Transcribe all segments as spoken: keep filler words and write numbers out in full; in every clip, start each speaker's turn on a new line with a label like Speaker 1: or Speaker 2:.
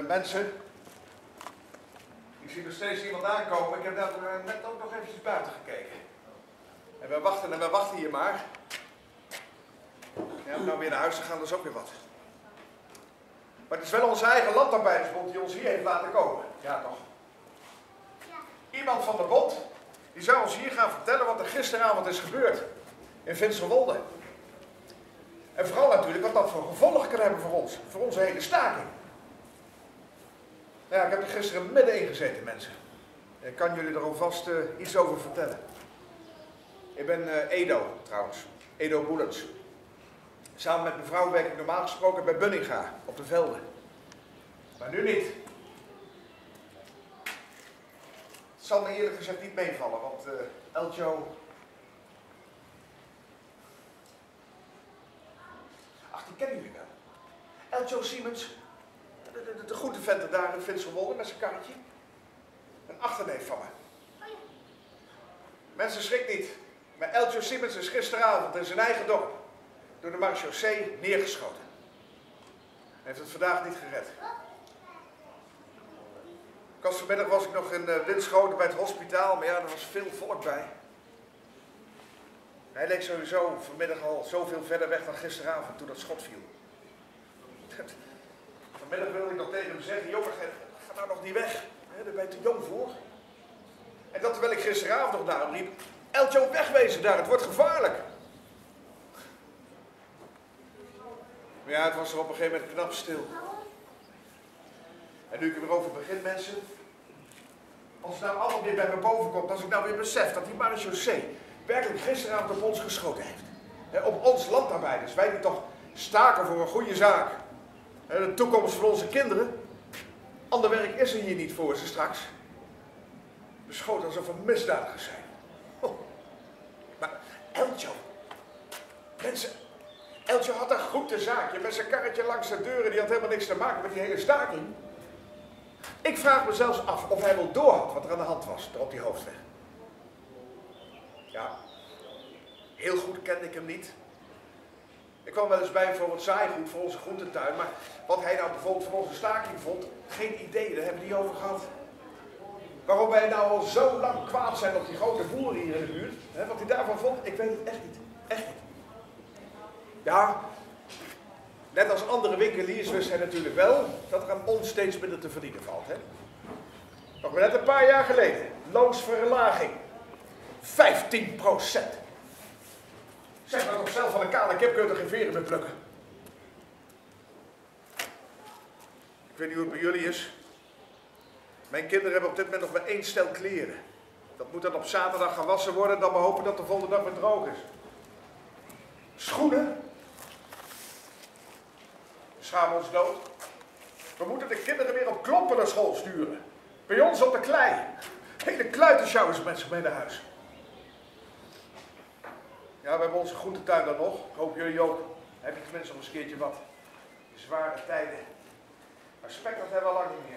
Speaker 1: mensen, ik zie er steeds iemand aankomen. Ik heb daar net ook nog eventjes buiten gekeken. En we wachten en we wachten hier maar. Ja, om nou weer naar huis te gaan, dat is ook weer wat. Maar het is wel onze eigen landarbeidersbond die ons hier heeft laten komen. Ja, toch? Iemand van de bond, die zou ons hier gaan vertellen wat er gisteravond is gebeurd. In Finsterwolde. En vooral natuurlijk wat dat voor gevolgen kan hebben voor ons. Voor onze hele staking. Nou ja, ik heb er gisteren middenin gezeten, mensen. Ik kan jullie er alvast uh, iets over vertellen. Ik ben uh, Edo, trouwens. Edo Boelens. Samen met mijn vrouw werk ik normaal gesproken bij Bunninga, op de velden. Maar nu niet. Het zal me eerlijk gezegd niet meevallen, want uh, Eljo... Ach, die kennen jullie wel. Eljo Siemens, de, de, de groenteventer daar in Finsterwolde met zijn karretje. Een achterneef van me. Mensen, schrik niet. Maar Eljo Siemens is gisteravond in zijn eigen dorp door de marechaussee neergeschoten. Hij heeft het vandaag niet gered. Pas vanmiddag was ik nog in uh, Winschoten bij het hospitaal, maar ja, er was veel volk bij. Hij leek sowieso vanmiddag al zoveel verder weg dan gisteravond toen dat schot viel. Vanmiddag wilde ik nog tegen hem zeggen, jongen, ga nou nog niet weg. Daar ben je te jong voor. En dat terwijl ik gisteravond nog naar hem riep, Eljo, wegwezen daar, het wordt gevaarlijk. Maar ja, het was er op een gegeven moment knap stil. En nu ik er weer over begin, mensen. Als het nou allemaal weer bij me boven komt, als ik nou weer besef dat die marechaussee werkelijk gisteravond op ons geschoten heeft. He, op ons landarbeiders. Wij die toch staken voor een goede zaak. He, de toekomst van onze kinderen. Ander werk is er hier niet voor ze straks. Beschoten alsof we misdadigers zijn. Oh. Maar Eljo. Mensen. Eljo had een goede zaakje met zijn karretje langs de deuren. Die had helemaal niks te maken met die hele staking. Ik vraag me zelfs af of hij wel doorhad wat er aan de hand was, op die hoofdweg. Ja, heel goed kende ik hem niet. Ik kwam wel eens bij voor wat zaaigoed voor onze groentetuin, maar wat hij nou bijvoorbeeld van onze staking vond, geen idee, daar hebben we niet over gehad. Waarom wij nou al zo lang kwaad zijn op die grote boeren hier in de buurt, hè, wat hij daarvan vond, ik weet het echt niet. Echt niet. Ja, net als andere winkeliers wist hij natuurlijk wel dat er aan ons steeds minder te verdienen valt. Hè? Nog maar net een paar jaar geleden, loonsverlaging. vijftien procent. Zeg maar toch zelf van een kale kip kun je er geen veren mee plukken. Ik weet niet hoe het bij jullie is. Mijn kinderen hebben op dit moment nog maar één stel kleren. Dat moet dan op zaterdag gaan wassen worden en dan maar hopen dat de volgende dag weer droog is. Schoenen. We schamen ons dood. We moeten de kinderen weer op klompen naar school sturen. Bij ons op de klei. Hele kluitensjouwers met zich mee naar huis. Ja, we hebben onze groentetuin dan nog. Ik hoop jullie ook. Dan heb je tenminste nog eens een keertje wat. Zware tijden. Maar spek dat hebben we al lang niet meer.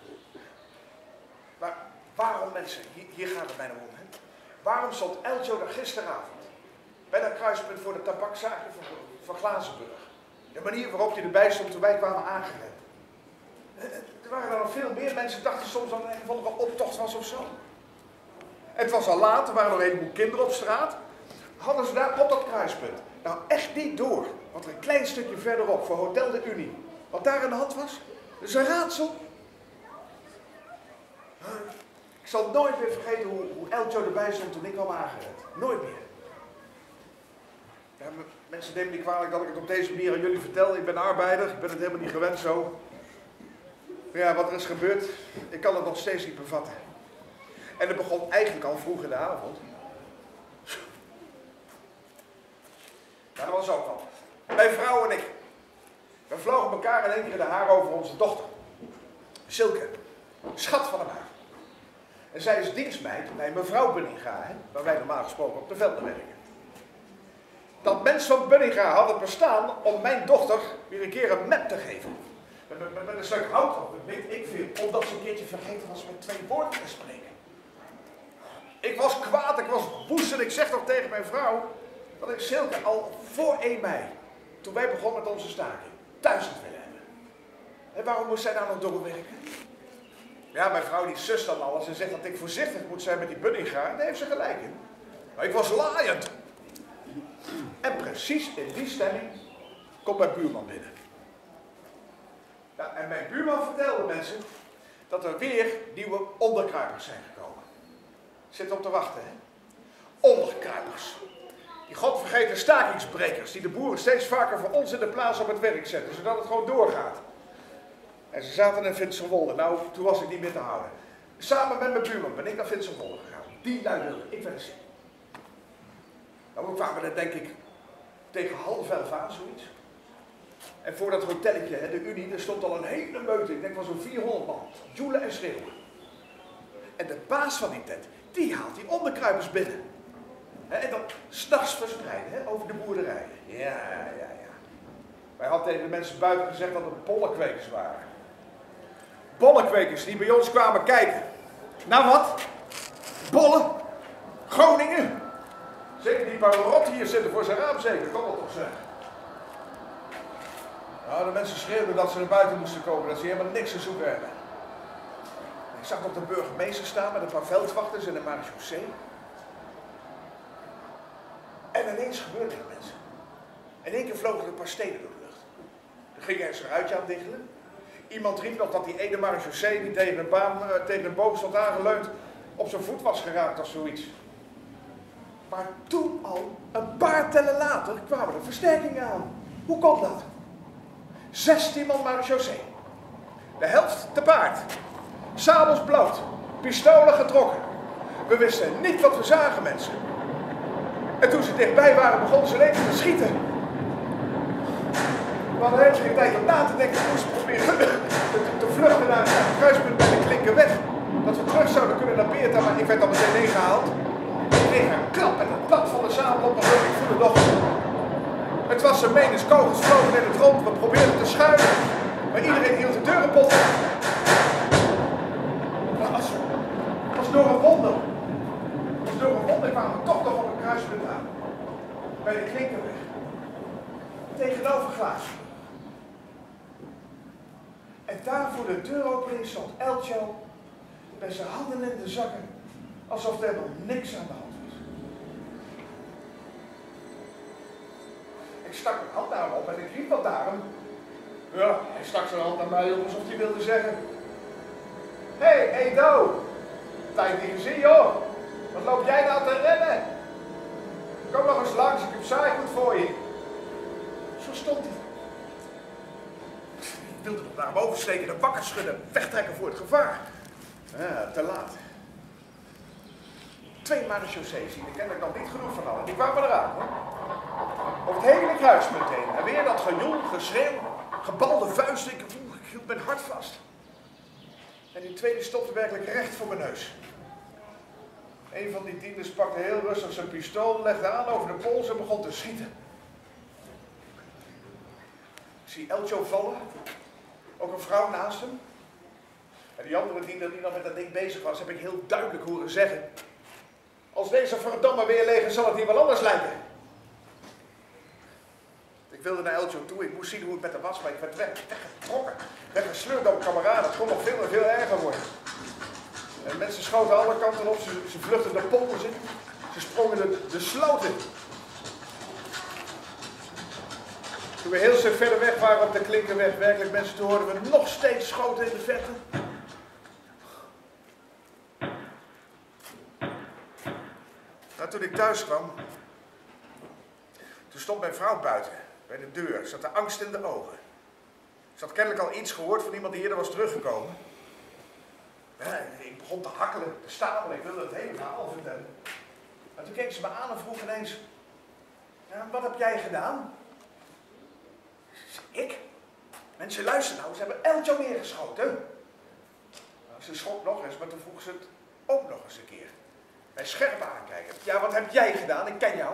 Speaker 1: Maar waarom mensen, hier, hier gaat het bijna om. Hè? Waarom stond Eljo er gisteravond bij dat kruispunt voor de tabakzaakje van, van Glazenburg? De manier waarop hij erbij stond toen wij kwamen aangerend. Er waren er nog veel meer mensen, dachten soms dat het een of andere optocht was of zo. Het was al laat, er waren nog een heleboel kinderen op straat. Hadden ze daar op dat kruispunt nou echt niet door wat er een klein stukje verderop voor Hotel de Unie, wat daar aan de hand was? Dat is een raadsel. Ik zal nooit meer vergeten hoe, hoe Eljo erbij stond toen ik kwam aangerend. Nooit meer. Ja, mensen nemen niet kwalijk dat ik het op deze manier aan jullie vertel. Ik ben arbeider, ik ben het helemaal niet gewend zo. Maar ja, wat er is gebeurd, ik kan het nog steeds niet bevatten. En het begon eigenlijk al vroeg in de avond. Ja, dat was ook al. Mijn vrouw en ik. We vlogen elkaar in één keer in de haar over onze dochter. Silke. Schat van een haar. En zij is dienstmeid bij mevrouw Bunninga, hè, waar wij normaal gesproken op de velden werken. Dat mens van Bunninga had het bestaan om mijn dochter weer een keer een map te geven. Met, met, met een stuk hout op, dat weet ik veel, omdat ze een keertje vergeten was met twee woorden te spreken. Ik was kwaad, ik was woest en ik zeg toch tegen mijn vrouw dat ik Silke al voor één mei, toen wij begonnen met onze staking, thuis had willen hebben. En waarom moest zij daar nog doorwerken? Ja, mijn vrouw die sust dan alles en zegt dat ik voorzichtig moet zijn met die Bunninga. Daar heeft ze gelijk in. Maar ik was laaiend. En precies in die stemming komt mijn buurman binnen. Ja, en mijn buurman vertelde mensen dat er weer nieuwe onderkruipers zijn gekomen. Zit op te wachten, hè? Onderkruipers. Die godvergeten stakingsbrekers die de boeren steeds vaker voor ons in de plaats op het werk zetten, zodat het gewoon doorgaat. En ze zaten in Finsterwolde. Nou, toen was ik niet meer te houden. Samen met mijn buurman ben ik naar Finsterwolde gegaan. Die luidde, ik werd ziek. Nou, we kwamen er denk ik tegen half elf aan, zoiets. En voor dat hotelletje, de Unie, er stond al een hele meute, ik denk wel zo'n vierhonderd man. Joelen en schreeuwen. En de baas van die tent, die haalt die onderkruipers binnen. En dan s'nachts verspreiden, over de boerderijen. Ja, ja, ja. Wij hadden tegen de mensen buiten gezegd dat het bollenkwekers waren. Bollenkwekers die bij ons kwamen kijken. Nou wat? Bollen? Groningen? Zeker die paar rot hier zitten voor zijn raam zeker, kan dat toch zeggen. Nou, de mensen schreeuwden dat ze naar buiten moesten komen, dat ze helemaal niks te zoeken hebben. Ik zag nog de burgemeester staan met een paar veldwachters en een marechaussee. En ineens gebeurde er mensen. In één keer vlogen er een paar stenen door de lucht. Er ging ergens een ruitje aan diggelen. Iemand riep nog dat die ene marechaussee die tegen een, baan, uh, tegen een boom stond aangeleund op zijn voet was geraakt of zoiets. Maar toen al, een paar tellen later, kwamen er versterkingen aan. Hoe komt dat? zestien man marechaussee. De helft te paard. Sabels bloot. Pistolen getrokken. We wisten niet wat we zagen, mensen. En toen ze dichtbij waren, begonnen ze alleen te schieten. We hadden helemaal geen tijd om na te denken. We moesten proberen te, te vluchten naar het kruispunt bij de Klinkerweg. Dat we terug zouden kunnen naar Beerta, maar ik werd dan meteen ingehaald. Ik kreeg een klap en een plat van de sabel op mijn rug. Ik voelde nog. Het was een menens kogels vlogen in het rond. We probeerden te schuilen. Maar iedereen hield de deuren pot. Maar als, als door een wonder. Als door een wonder kwamen we toch nog op een kruispunt aan. Bij de Klinkerweg. Tegenover Glaas. En daar voor de deuropening stond Eltjo met zijn handen in de zakken, alsof er nog niks aan de hand was. Ik stak mijn hand naar hem op en ik riep wat naar hem. Ja, hij stak zijn hand naar mij op alsof hij wilde zeggen: Hé, hey, Edo, tijd niet gezien joh, wat loop jij nou te rennen? Kom nog eens langs, ik heb saai goed voor je. Zo stond hij. Ik wilde nog naar hem oversteken, de wakker schudden, wegtrekken voor het gevaar. Ja, te laat. Twee marechaussees, daar ken ik nog niet genoeg van allen. Die kwamen eraan, hoor. Op het hele kruispunt heen. En weer dat gejoel, geschreeuw, gebalde vuisten. Ik, ik hield mijn hart vast. En die tweede stopte werkelijk recht voor mijn neus. Een van die dienders pakte heel rustig zijn pistool, legde aan over de pols en begon te schieten. Ik zie Eltjo vallen. Ook een vrouw naast hem. En die andere diender die nog met dat ding bezig was, heb ik heel duidelijk horen zeggen: als deze verdomme weer leeg is, zal het hier wel anders lijken. Ik wilde naar Eltjo toe, ik moest zien hoe het met hem was, maar ik werd weg, weggetrokken. Weggesleurd door mijn kameraden, het kon nog veel en veel erger worden. En mensen schoten alle kanten op, ze, ze vluchtten de polders in, ze sprongen de, de sloot in. Toen we heel stuk verder weg waren op de Klinkerweg, werkelijk mensen, toen hoorden we nog steeds schoten in de verte. Nou, toen ik thuis kwam, toen stond mijn vrouw buiten, bij de deur. Ze had de angst in de ogen. Ze had kennelijk al iets gehoord van iemand die eerder was teruggekomen. Ja, ik begon te hakkelen, te stapelen, ik wilde het hele verhaal vertellen. Maar toen keek ze me aan en vroeg ineens: ja, wat heb jij gedaan? Ik? Mensen, luister nou, ze hebben Eltjo neergeschoten. Nou, ze schrok nog eens, maar toen vroeg ze het ook nog eens een keer. Mij scherp aankijken. Ja, wat heb jij gedaan? Ik ken jou.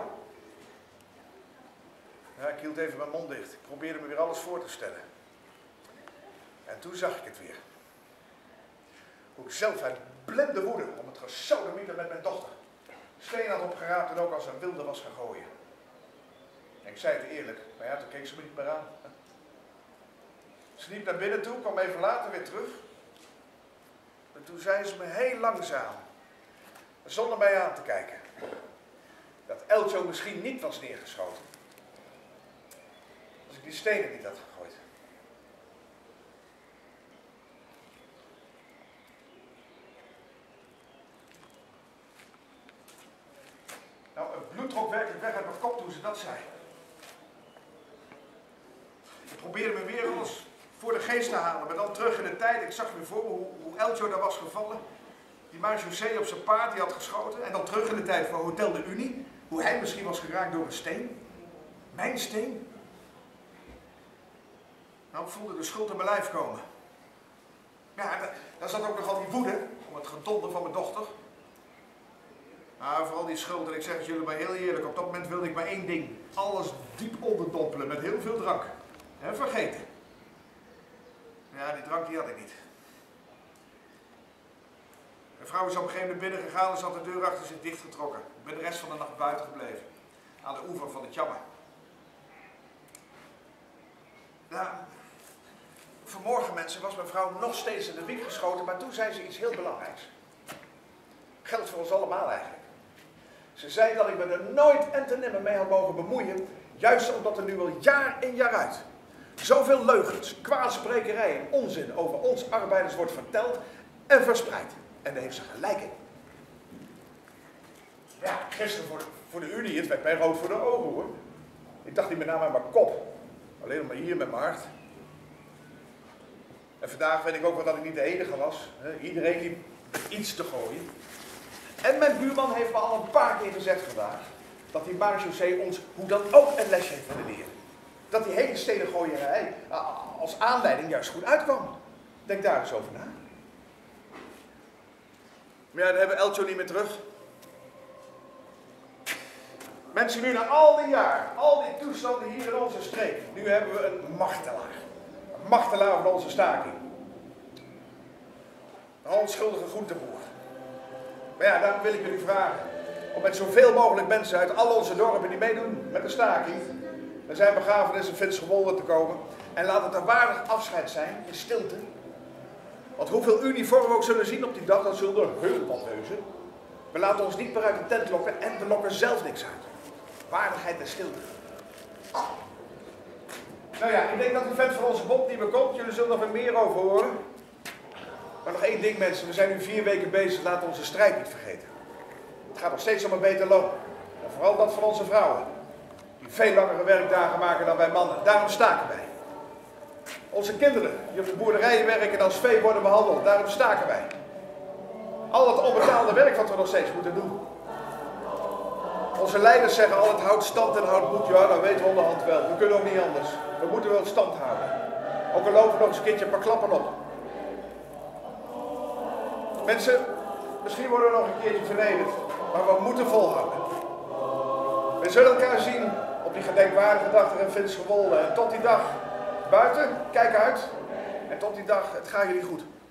Speaker 1: Ja, ik hield even mijn mond dicht. Ik probeerde me weer alles voor te stellen. En toen zag ik het weer. Hoe ik zelf uit blinde woede om het gesodemieter met mijn dochter steen had opgeraapt en ook als een wilde was gaan gooien. En ik zei het eerlijk, maar ja, toen keek ze me niet meer aan. Ze liep naar binnen toe, kwam even later weer terug. En toen zei ze me heel langzaam, zonder mij aan te kijken, dat Eltjo misschien niet was neergeschoten. Als ik die stenen niet had gegooid. Nou, het bloed trok werkelijk weg uit mijn kop toen ze dat zei. Ik probeerde me weer alles voor de geest te halen, maar dan terug in de tijd. Ik zag me voor me hoe, hoe Eltjo daar was gevallen. Die marechaussee op zijn paard die had geschoten. En dan terug in de tijd van Hotel de Unie. Hoe hij misschien was geraakt door een steen. Mijn steen. Nou, ik voelde de schuld in mijn lijf komen. Ja, daar zat ook nogal die woede om het gedonder van mijn dochter. Maar vooral die schuld, en ik zeg het jullie maar heel eerlijk, op dat moment wilde ik maar één ding. Alles diep onderdompelen met heel veel drank. En vergeten. Ja, die drank die had ik niet. Mijn vrouw is op een gegeven moment binnen gegaan en ze had de deur achter zich dichtgetrokken. Ik ben de rest van de nacht buiten gebleven. Aan de oever van het Jammer. Ja, vanmorgen mensen was mijn vrouw nog steeds in de wieg geschoten, maar toen zei ze iets heel belangrijks. Geldt voor ons allemaal eigenlijk. Ze zei dat ik me er nooit en te nimmer mee had mogen bemoeien, juist omdat er nu al jaar in jaar uit zoveel leugens, kwaadsprekerij en onzin over ons arbeiders wordt verteld en verspreid. En daar heeft ze gelijk in. Ja, gisteren voor de, voor de Unie, het werd mij rood voor de ogen hoor. Ik dacht niet met name aan mijn kop, alleen nog maar hier met mijn hart. En vandaag weet ik ook wel dat ik niet de enige was. Iedereen liep iets te gooien. En mijn buurman heeft me al een paar keer gezegd vandaag dat die marechaussee ons hoe dan ook een lesje heeft willen leren. Dat die hele stenen gooierij als aanleiding juist goed uitkwam. Denk daar eens over na. Maar ja, dan hebben we Eltjo niet meer terug. Mensen, nu na al die jaar, al die toestanden hier in onze streek, nu hebben we een martelaar. Een martelaar van onze staking. Een onschuldige groenteboer. Maar ja, daarom wil ik jullie vragen om met zoveel mogelijk mensen uit al onze dorpen die meedoen met de staking, naar zijn begrafenis in Finsterwolde te komen. En laat het een waardig afscheid zijn, in stilte. Want hoeveel uniformen we ook zullen zien op die dag, dan zullen er heel wat wezen. We laten ons niet meer uit de tent lokken en we lokken zelf niks uit. Waardigheid en stilte. Nou ja, ik denk dat die vent van onze bond niet meer komt. Jullie zullen er nog meer over horen. Maar nog één ding mensen, we zijn nu vier weken bezig, laten we onze strijd niet vergeten. Het gaat nog steeds om een beter loon. En vooral dat van onze vrouwen. Die veel langere werkdagen maken dan wij mannen. Daarom staken wij. Onze kinderen die op de boerderijen werken en als vee worden behandeld. Daarom staken wij. Al het onbetaalde werk wat we nog steeds moeten doen. Onze leiders zeggen al, het houdt stand en houdt moed. Ja, dat weten we onderhand wel. We kunnen ook niet anders. We moeten wel stand houden. Ook al lopen we nog eens een keertje een paar klappen op. Mensen, misschien worden we nog een keertje vernederd. Maar we moeten volhouden. We zullen elkaar zien op die gedenkwaardige dag er in Finsterwolde. En tot die dag, buiten, kijk uit. En tot die dag, het gaat jullie goed.